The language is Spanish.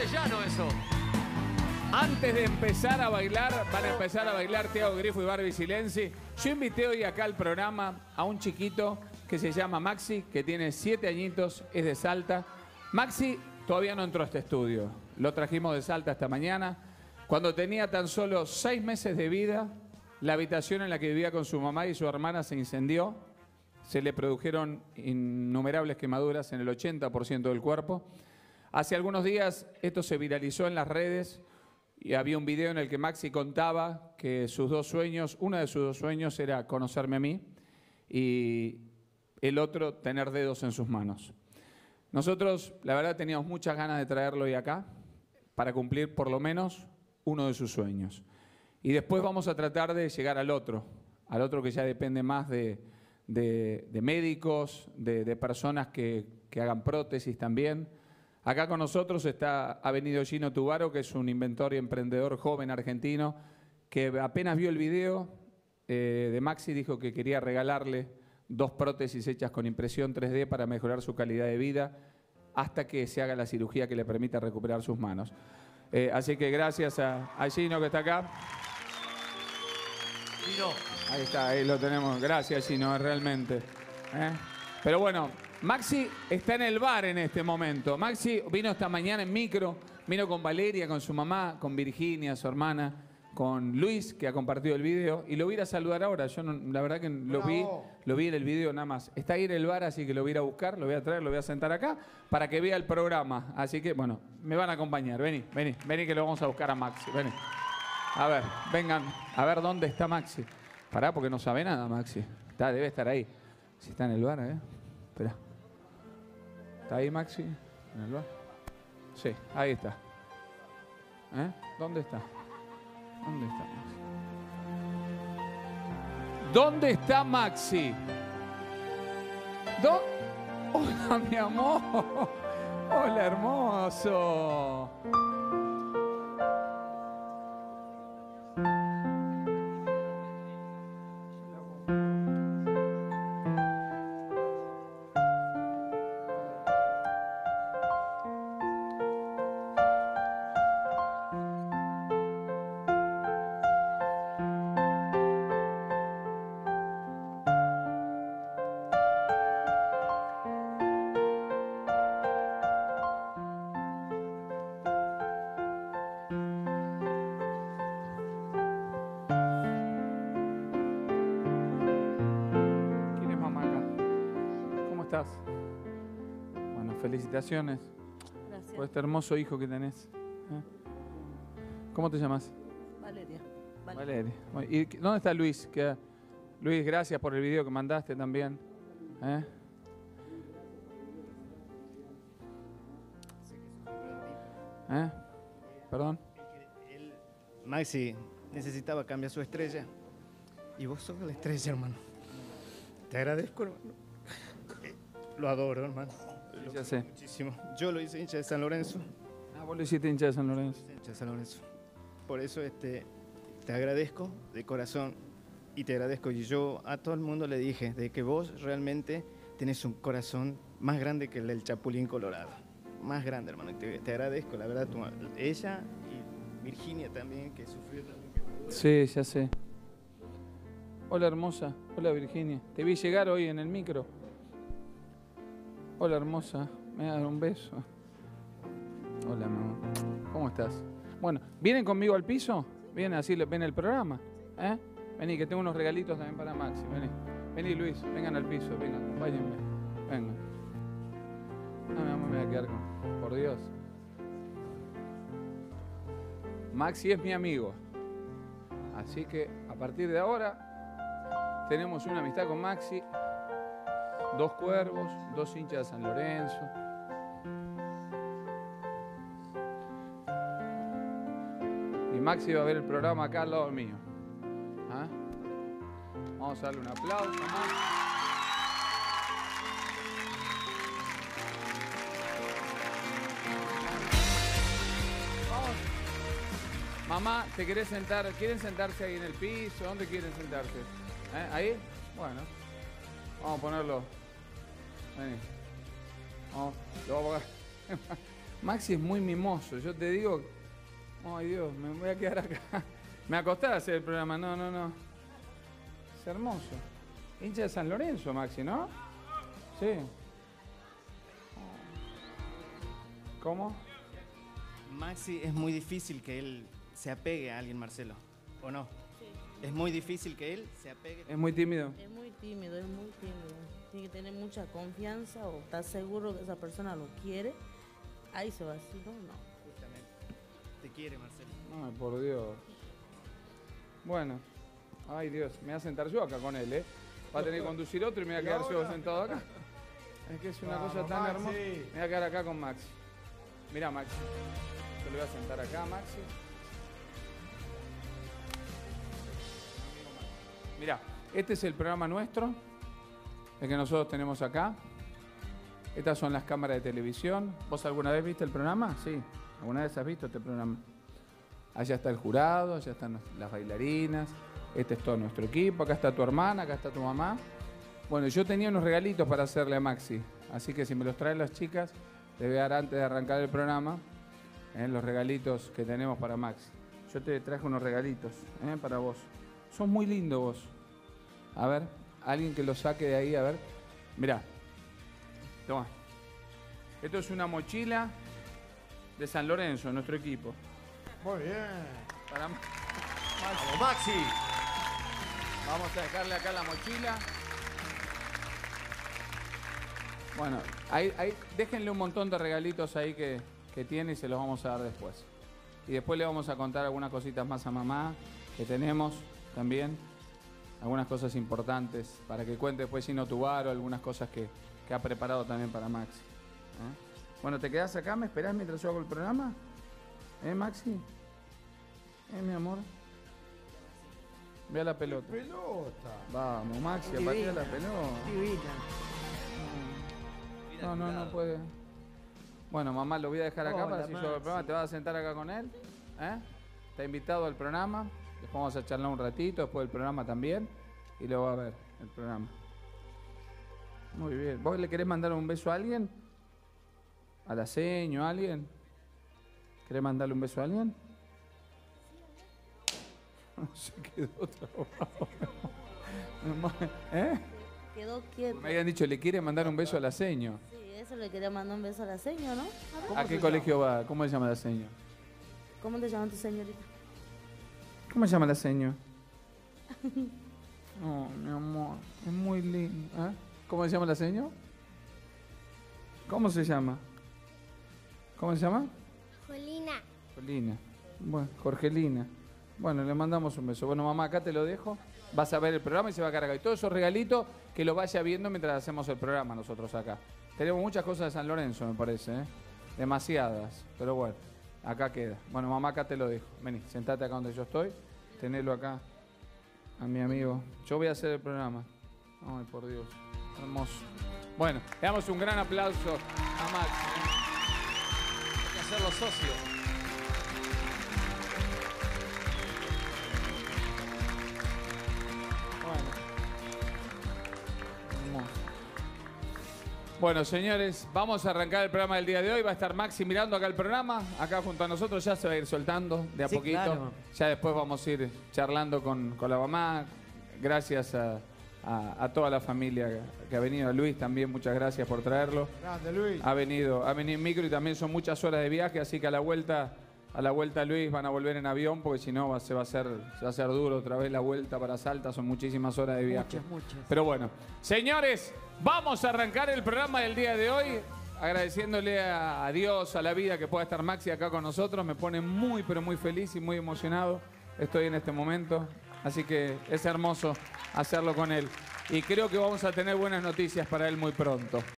castellano eso. Antes de empezar a bailar, van a empezar a bailar Thiago Grifo y Barbie Silenzi. Yo invité hoy acá al programa a un chiquito que se llama Maxi, que tiene 7 añitos, es de Salta. Maxi todavía no entró a este estudio. Lo trajimos de Salta esta mañana. Cuando tenía tan solo 6 meses de vida, la habitación en la que vivía con su mamá y su hermana se incendió. Se le produjeron innumerables quemaduras en el 80% del cuerpo. Hace algunos días esto se viralizó en las redes y había un video en el que Maxi contaba que sus 2 sueños, uno de sus 2 sueños era conocerme a mí y el otro tener dedos en sus manos. Nosotros, la verdad, teníamos muchas ganas de traerlo hoy acá para cumplir por lo menos uno de sus sueños. Y después vamos a tratar de llegar al otro que ya depende más de médicos, de personas que hagan prótesis también. Acá con nosotros ha venido Gino Tubaro, que es un inventor y emprendedor joven argentino, que apenas vio el video de Maxi, dijo que quería regalarle 2 prótesis hechas con impresión 3D para mejorar su calidad de vida hasta que se haga la cirugía que le permita recuperar sus manos. Así que gracias a Gino que está acá. Gino. Ahí está, ahí lo tenemos. Gracias, Gino, realmente. Pero bueno, Maxi está en el bar en este momento. Maxi vino esta mañana en micro, vino con Valeria, con su mamá, con Virginia, su hermana, con Luis, que ha compartido el video, y lo voy a ir a saludar ahora. Yo no, la verdad que lo vi en el video nada más. Está ahí en el bar, así que lo voy a ir a buscar, lo voy a traer, lo voy a sentar acá para que vea el programa. Así que, bueno, me van a acompañar. Vení que lo vamos a buscar a Maxi. Vení. A ver, vengan, a ver dónde está Maxi. Pará, porque no sabe nada, Maxi. Debe estar ahí. Si está en el bar, Espera. ¿Está ahí, Maxi? ¿En el bar? Sí, ahí está. ¿Dónde está? ¿Dónde está Maxi? ¿Dónde está Maxi? Hola, mi amor. Hola, hermoso. Bueno, felicitaciones. Gracias. Por este hermoso hijo que tenés. ¿Cómo te llamas? Valeria. ¿Y dónde está Luis? Luis, gracias por el video que mandaste también. ¿Perdón? Maxi necesitaba cambiar su estrella y vos sos la estrella, hermano. Te agradezco, hermano. Lo adoro, hermano. Ya sé. Muchísimo. Yo lo hice hincha de San Lorenzo. Vos lo hiciste hincha de San Lorenzo. Hincha de San Lorenzo. Por eso te agradezco de corazón y te agradezco. Y yo a todo el mundo le dije de que vos realmente tenés un corazón más grande que el del Chapulín Colorado. Más grande, hermano. Y te agradezco, la verdad. Ella y Virginia también, que sufrió también. Sí, ya sé. Hola, hermosa. Hola, Virginia. Te vi llegar hoy en el micro. Hola, hermosa. Me vas a dar un beso. Hola, mamá. ¿Cómo estás? Bueno, ¿vienen conmigo al piso? ¿Vienen así, ven el programa? Vení, que tengo unos regalitos también para Maxi. Vení, Luis. Vengan al piso. Vengan, acompáñenme. Vengan. No, mi amor, me voy a quedar con... Por Dios. Maxi es mi amigo. Así que, a partir de ahora, tenemos una amistad con Maxi. 2 cuervos, 2 hinchas de San Lorenzo. Y Maxi va a ver el programa acá al lado mío. Vamos a darle un aplauso a Maxi. Vamos. Mamá, ¿te querés sentar? ¿Quieren sentarse ahí en el piso? ¿Dónde quieren sentarse? ¿Ahí? Bueno. Vamos a ponerlo. Vení. Vamos, lo vamos a poner. Maxi es muy mimoso. Yo te digo, ay Dios, me voy a quedar acá. Me acosté a hacer el programa. No. Es hermoso. Hincha de San Lorenzo, Maxi, ¿no? Sí. ¿Cómo? Maxi, es muy difícil que él se apegue a alguien, Marcelo, ¿o no? Sí. Es muy difícil que él se apegue. Es muy tímido. Es muy tímido, es muy tímido. Tiene que tener mucha confianza o estar seguro que esa persona lo quiere. Ahí se va, si no, no. Justamente. Te quiere, Marcelo. Ay, por Dios. Bueno. Ay, Dios. Me voy a sentar yo acá con él, ¿eh? Va a tener que conducir otro y me voy a quedar yo sentado acá. Es que es una cosa tan hermosa. Me voy a quedar acá con Maxi. Mirá, Maxi. Yo le voy a sentar acá, Maxi. Mirá, este es el programa nuestro, el que nosotros tenemos acá. Estas son las cámaras de televisión. ¿Vos alguna vez viste el programa? Sí. ¿Alguna vez has visto este programa? Allá está el jurado, allá están las bailarinas. Este es todo nuestro equipo. Acá está tu hermana, acá está tu mamá. Bueno, yo tenía unos regalitos para hacerle a Maxi. Así que si me los traen las chicas, les voy a dar antes de arrancar el programa los regalitos que tenemos para Maxi. Yo te traje unos regalitos para vos. Sos muy lindo vos. A ver, alguien que lo saque de ahí, a ver. Mirá. Toma. Esto es una mochila de San Lorenzo, nuestro equipo. Muy bien. Para Vamos, Maxi. Vamos a dejarle acá la mochila. Bueno, ahí, déjenle un montón de regalitos ahí que tiene y se los vamos a dar después. Y después le vamos a contar algunas cositas más a mamá que tenemos también. Algunas cosas importantes para que cuente después Gino Tubar o algunas cosas que ha preparado también para Maxi. Bueno, ¿te quedás acá? ¿Me esperás mientras yo hago el programa? Maxi? Mi amor. Ve a la pelota. Pelota. Vamos, Maxi, a partir de la pelota. Divina. No puede. Bueno, mamá, lo voy a dejar acá Hola, para si yo hago el programa. ¿Te vas a sentar acá con él? Está invitado al programa. Después vamos a charlar un ratito, después del programa también. Y lo va a ver, el programa. Muy bien. ¿Vos le querés mandar un beso a alguien? ¿A la seño, a alguien? ¿Querés mandarle un beso a alguien? Se quedó trabado. Quedó quieto. Me habían dicho, le quiere mandar un beso a la seño. Sí, eso le quería mandar un beso a la señora, ¿no? ¿A qué colegio va? ¿Cómo se llama la seño? ¿Cómo te llamas tu señorita? ¿Cómo se llama la seño? Oh, mi amor, es muy lindo. ¿Cómo se llama la seño? ¿Cómo se llama? ¿Cómo se llama? Jolina. Bueno, Jorgelina. Bueno, le mandamos un beso. Bueno, mamá, acá te lo dejo. Vas a ver el programa y se va a cargar. Y todos esos regalitos que lo vaya viendo mientras hacemos el programa nosotros acá. Tenemos muchas cosas de San Lorenzo, me parece, Demasiadas. Pero bueno, acá queda. Bueno, mamá, acá te lo dejo. Vení, sentate acá donde yo estoy. Tenelo acá a mi amigo. Yo voy a hacer el programa. Ay, por Dios. Hermoso. Bueno, le damos un gran aplauso a Max. Hay que hacerlo socio. Bueno, señores, vamos a arrancar el programa del día de hoy. Va a estar Maxi mirando acá el programa, acá junto a nosotros. Ya se va a ir soltando de a Sí, poquito. claro. Ya después vamos a ir charlando con la mamá. Gracias a toda la familia que ha venido. Luis también, muchas gracias por traerlo. Grande, Luis. Ha venido en micro y también son muchas horas de viaje, así que a la vuelta Luis van a volver en avión porque si no se va a hacer duro otra vez la vuelta para Salta, son muchísimas horas de viaje. Muchas. Pero bueno, señores, vamos a arrancar el programa del día de hoy agradeciéndole a Dios, a la vida que pueda estar Maxi acá con nosotros. Me pone muy, pero muy feliz y muy emocionado. Estoy en este momento, así que es hermoso hacerlo con él. Y creo que vamos a tener buenas noticias para él muy pronto.